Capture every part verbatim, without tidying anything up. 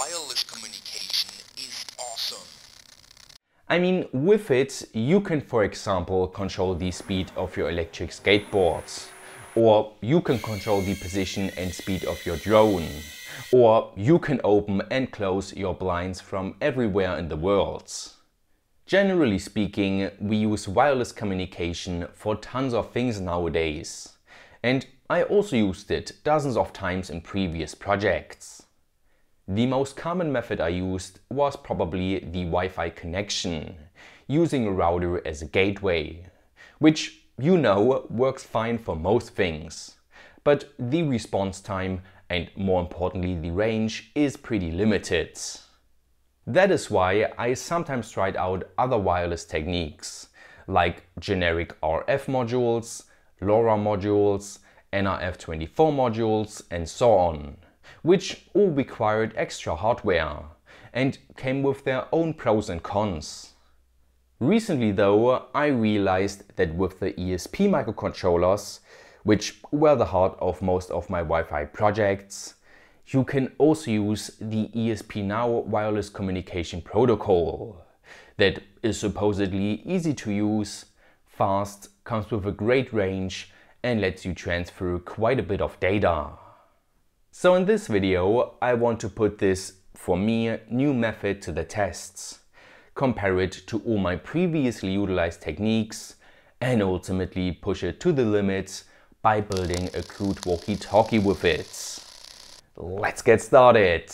wireless communication is awesome. I mean, with it, you can, for example, control the speed of your electric skateboards. Or you can control the position and speed of your drone. Or you can open and close your blinds from everywhere in the world. Generally speaking, we use wireless communication for tons of things nowadays. And I also used it dozens of times in previous projects. The most common method I used was probably the Wi-Fi connection, using a router as a gateway, which, you know, works fine for most things. But the response time and, more importantly, the range is pretty limited. That is why I sometimes tried out other wireless techniques, like generic R F modules, LoRa modules, N R F twenty-four modules, and so on, which all required extra hardware and came with their own pros and cons. Recently though, I realized that with the E S P microcontrollers, which were the heart of most of my Wi-Fi projects, you can also use the E S P-NOW wireless communication protocol that is supposedly easy to use, fast, comes with a great range and lets you transfer quite a bit of data. So in this video, I want to put this, for me, new method to the tests, compare it to all my previously utilized techniques, and ultimately push it to the limits by building a crude walkie-talkie with it. Let's get started!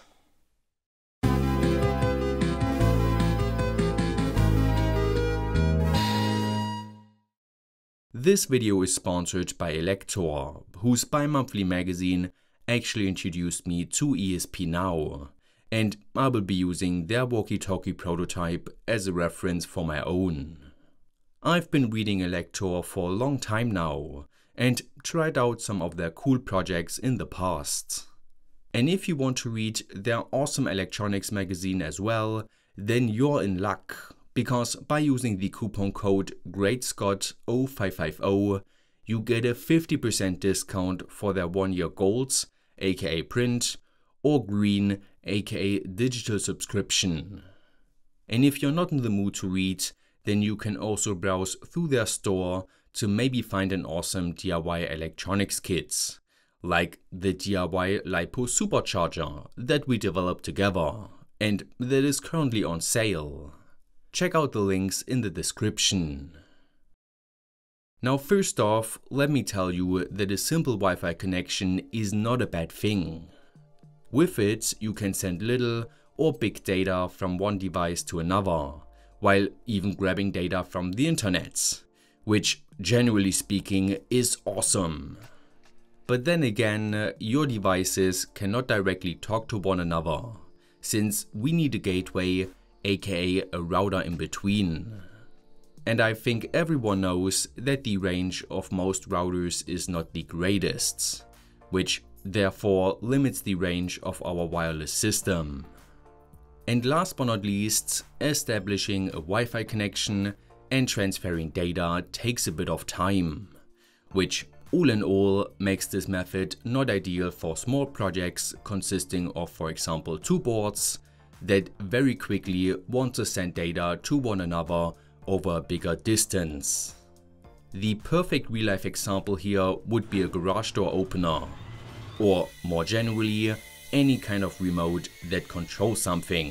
This video is sponsored by Elector, whose bi-monthly magazine actually introduced me to E S P-NOW, and I will be using their walkie-talkie prototype as a reference for my own. I've been reading Elector for a long time now and tried out some of their cool projects in the past. And if you want to read their awesome electronics magazine as well, then you're in luck, because by using the coupon code GreatScott zero five five zero, you get a fifty percent discount for their one-year golds, aka print, or green, aka digital subscription. And if you're not in the mood to read, then you can also browse through their store to maybe find an awesome D I Y electronics kit, like the D I Y LiPo Supercharger that we developed together and that is currently on sale. Check out the links in the description. Now first off, let me tell you that a simple Wi-Fi connection is not a bad thing. With it, you can send little or big data from one device to another, while even grabbing data from the internet, which generally speaking is awesome. But then again, your devices cannot directly talk to one another, since we need a gateway, aka a router in between. And I think everyone knows that the range of most routers is not the greatest, which therefore limits the range of our wireless system. And last but not least, establishing a Wi-Fi connection and transferring data takes a bit of time, which all in all makes this method not ideal for small projects consisting of, for example, two boards that very quickly want to send data to one another over a bigger distance. The perfect real-life example here would be a garage door opener, or more generally, any kind of remote that controls something.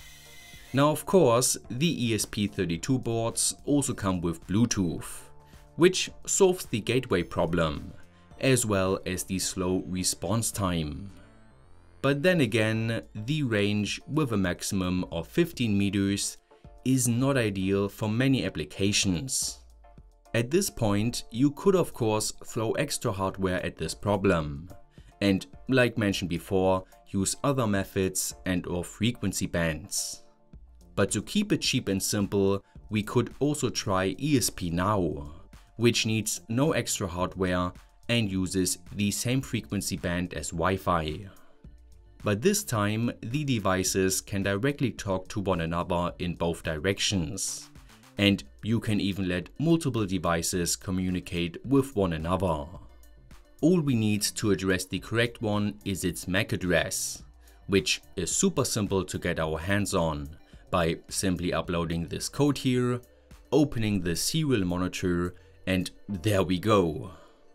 Now of course, the E S P thirty-two boards also come with Bluetooth, which solves the gateway problem, as well as the slow response time. But then again, the range with a maximum of fifteen meters is not ideal for many applications. At this point, you could of course throw extra hardware at this problem, and like mentioned before, use other methods and or frequency bands. But to keep it cheap and simple, we could also try E S P-NOW, which needs no extra hardware and uses the same frequency band as Wi-Fi. But this time, the devices can directly talk to one another in both directions. And you can even let multiple devices communicate with one another. All we need to address the correct one is its M A C address, which is super simple to get our hands on by simply uploading this code here, opening the serial monitor, and there we go.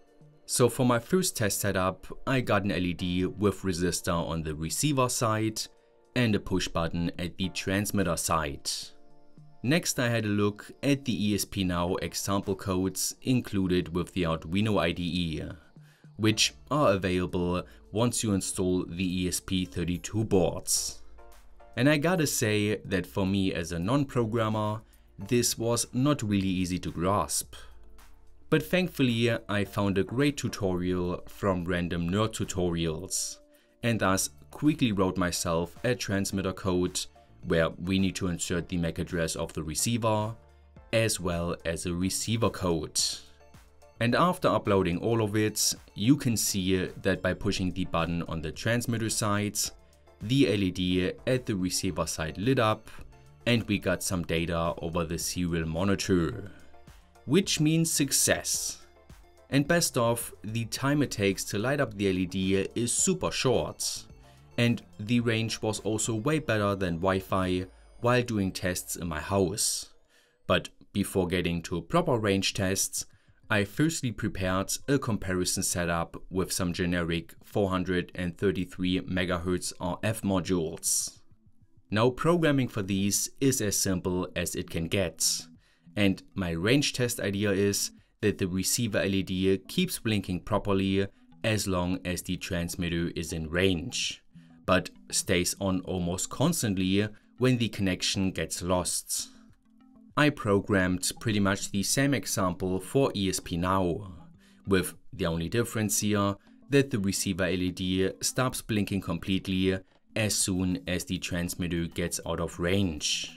So for my first test setup, I got an L E D with resistor on the receiver side and a push button at the transmitter side. Next I had a look at the E S P Now example codes included with the Arduino I D E, which are available once you install the E S P thirty-two boards. And I gotta say that for me as a non-programmer, this was not really easy to grasp. But thankfully I found a great tutorial from Random Nerd Tutorials, and thus quickly wrote myself a transmitter code where we need to insert the M A C address of the receiver, as well as a receiver code. And after uploading all of it, you can see that by pushing the button on the transmitter side, the L E D at the receiver side lit up, and we got some data over the serial monitor, which means success. And best of, the time it takes to light up the L E D is super short, and the range was also way better than Wi-Fi while doing tests in my house. But before getting to proper range tests, I firstly prepared a comparison setup with some generic four hundred thirty-three megahertz R F modules. Now programming for these is as simple as it can get, and my range test idea is that the receiver L E D keeps blinking properly as long as the transmitter is in range, but stays on almost constantly when the connection gets lost. I programmed pretty much the same example for E S P Now, with the only difference here that the receiver L E D stops blinking completely as soon as the transmitter gets out of range.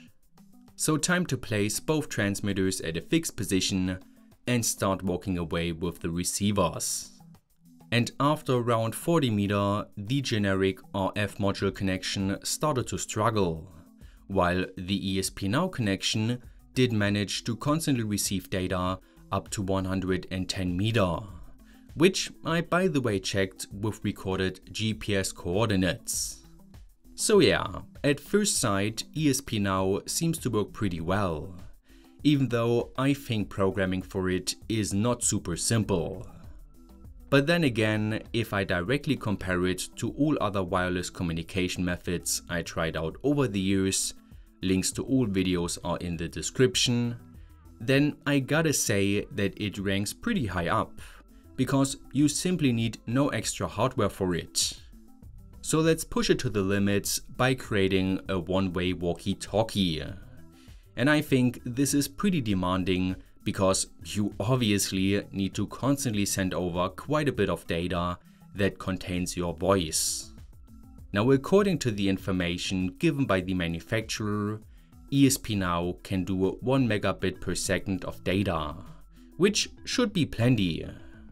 So time to place both transmitters at a fixed position and start walking away with the receivers. And after around forty meters, the generic R F module connection started to struggle, while the E S P Now connection did manage to constantly receive data up to one hundred ten meters, which I by the way checked with recorded G P S coordinates. So yeah, at first sight E S P Now seems to work pretty well, even though I think programming for it is not super simple. But then again, if I directly compare it to all other wireless communication methods I tried out over the years, links to all videos are in the description, then I gotta say that it ranks pretty high up, because you simply need no extra hardware for it. So let's push it to the limits by creating a one-way walkie-talkie. And I think this is pretty demanding because you obviously need to constantly send over quite a bit of data that contains your voice. Now, according to the information given by the manufacturer, E S P Now can do one megabit per second of data, which should be plenty.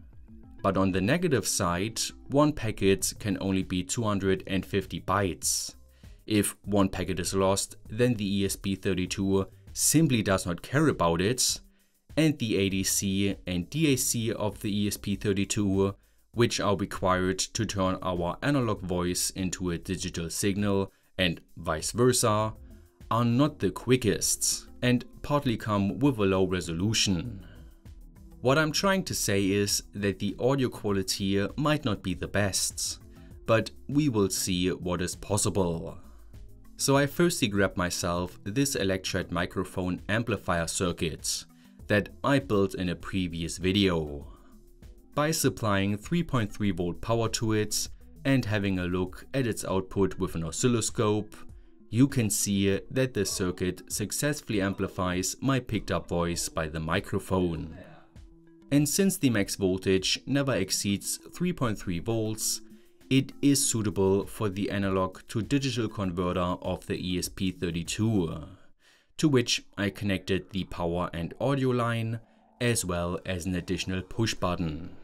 But on the negative side, one packet can only be two hundred fifty bytes. If one packet is lost, then the E S P thirty-two simply does not care about it, and the A D C and D A C of the E S P thirty-two, which are required to turn our analog voice into a digital signal and vice versa, are not the quickest and partly come with a low resolution. What I'm trying to say is that the audio quality might not be the best, but we will see what is possible. So I firstly grabbed myself this electret microphone amplifier circuit that I built in a previous video. By supplying three point three volt power to it and having a look at its output with an oscilloscope, you can see that the circuit successfully amplifies my picked up voice by the microphone. And since the max voltage never exceeds three point three volts, it is suitable for the analog to digital converter of the E S P thirty-two, to which I connected the power and audio line as well as an additional push button.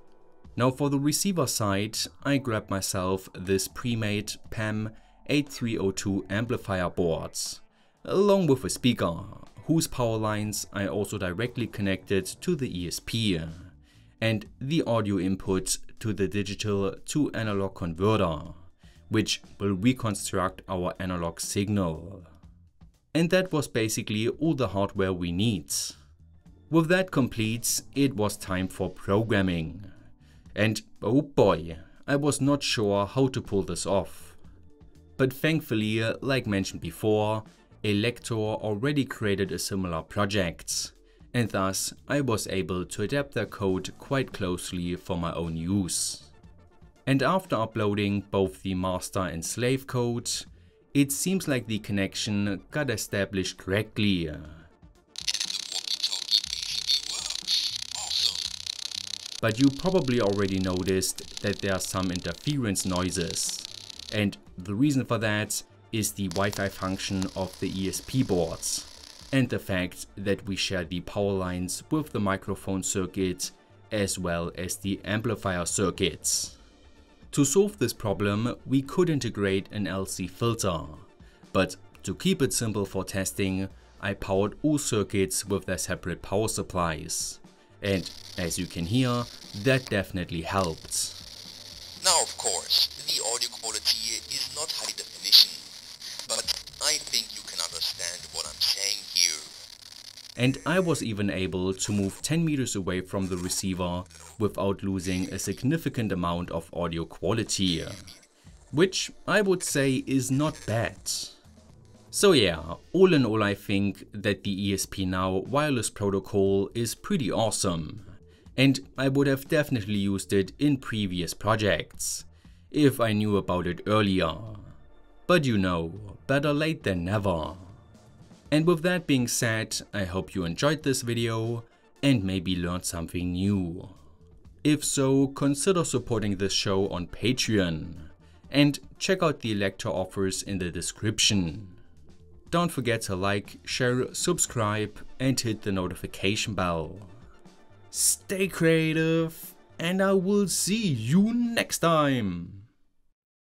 Now for the receiver side, I grabbed myself this pre-made P A M eighty-three oh two amplifier board, along with a speaker, whose power lines I also directly connected to the E S P, and the audio input to the digital to analog converter, which will reconstruct our analog signal. And that was basically all the hardware we need. With that complete, it was time for programming. And oh boy, I was not sure how to pull this off. But thankfully, like mentioned before, Elector already created a similar project, and thus I was able to adapt their code quite closely for my own use. And after uploading both the master and slave code, it seems like the connection got established correctly. But you probably already noticed that there are some interference noises, and the reason for that is the Wi-Fi function of the E S P boards, and the fact that we share the power lines with the microphone circuit as well as the amplifier circuits. To solve this problem, we could integrate an L C filter, but to keep it simple for testing, I powered all circuits with their separate power supplies. And as you can hear, that definitely helped. Now of course, the audio quality is not high definition, but I think you can understand what I'm saying here. And I was even able to move ten meters away from the receiver without losing a significant amount of audio quality, which I would say is not bad. So yeah, all in all I think that the E S P Now wireless protocol is pretty awesome, and I would have definitely used it in previous projects, if I knew about it earlier. But you know, better late than never. And with that being said, I hope you enjoyed this video and maybe learned something new. If so, consider supporting this show on Patreon, and check out the Elector offers in the description. Don't forget to like, share, subscribe and hit the notification bell. Stay creative, and I will see you next time!